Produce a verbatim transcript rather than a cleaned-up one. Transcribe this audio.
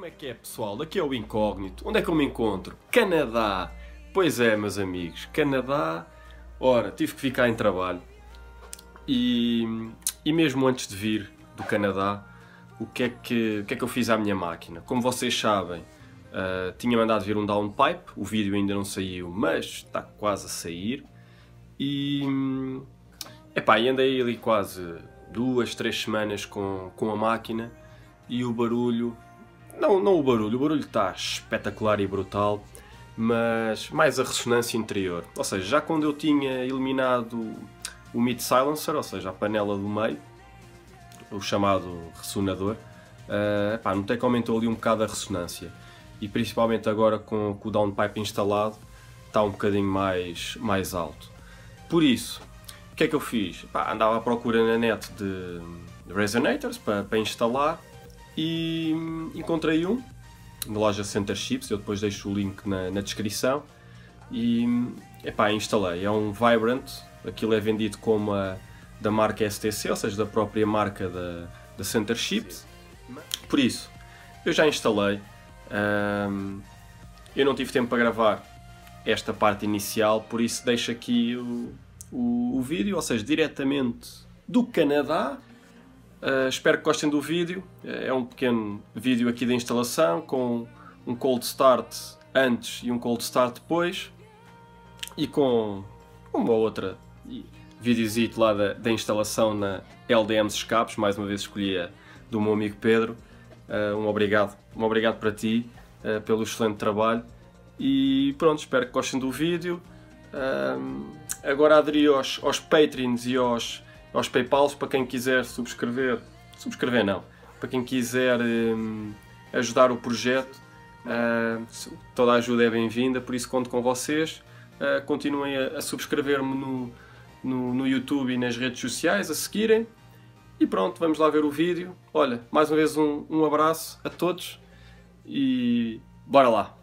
Como é que é, pessoal? Aqui é o Incógnito. Onde é que eu me encontro? Canadá! Pois é, meus amigos, Canadá. Ora, tive que ficar em trabalho. E, e mesmo antes de vir do Canadá, o que, é que, o que é que eu fiz à minha máquina? Como vocês sabem, uh, tinha mandado vir um downpipe, o vídeo ainda não saiu, mas está quase a sair. E, epá, e andei ali quase duas, três semanas com, com a máquina e o barulho... Não, não o barulho, o barulho está espetacular e brutal, mas mais a ressonância interior. Ou seja, já quando eu tinha eliminado o mid silencer, ou seja, a panela do meio, o chamado ressonador, uh, epá, notei que aumentou ali um bocado a ressonância. E principalmente agora com, com o downpipe instalado, está um bocadinho mais, mais alto. Por isso, o que é que eu fiz? Epá, andava à procura na net de, de resonators para, para instalar e encontrei um na loja Center Chips. Eu depois deixo o link na, na descrição e epá, instalei. É um Vibrant, aquilo é vendido como a da marca S T C, ou seja, da própria marca da, da Center Chips. Por isso, eu já instalei. Um, eu não tive tempo para gravar esta parte inicial, por isso deixo aqui o, o, o vídeo, ou seja, diretamente do Canadá. Uh, espero que gostem do vídeo. É um pequeno vídeo aqui da instalação com um cold start antes e um cold start depois e com uma outra videozito lá da, da instalação na L D M Escapes. Mais uma vez escolhi a do meu amigo Pedro. Uh, um obrigado, um obrigado para ti uh, pelo excelente trabalho e pronto, espero que gostem do vídeo. Uh, agora aderi aos, aos Patreons e aos aos Paypals para quem quiser subscrever, subscrever não, para quem quiser um, ajudar o projeto. Uh, toda a ajuda é bem-vinda, por isso conto com vocês. Uh, continuem a, a subscrever-me no, no, no YouTube e nas redes sociais, a seguirem. E pronto, vamos lá ver o vídeo. Olha, mais uma vez um, um abraço a todos e bora lá!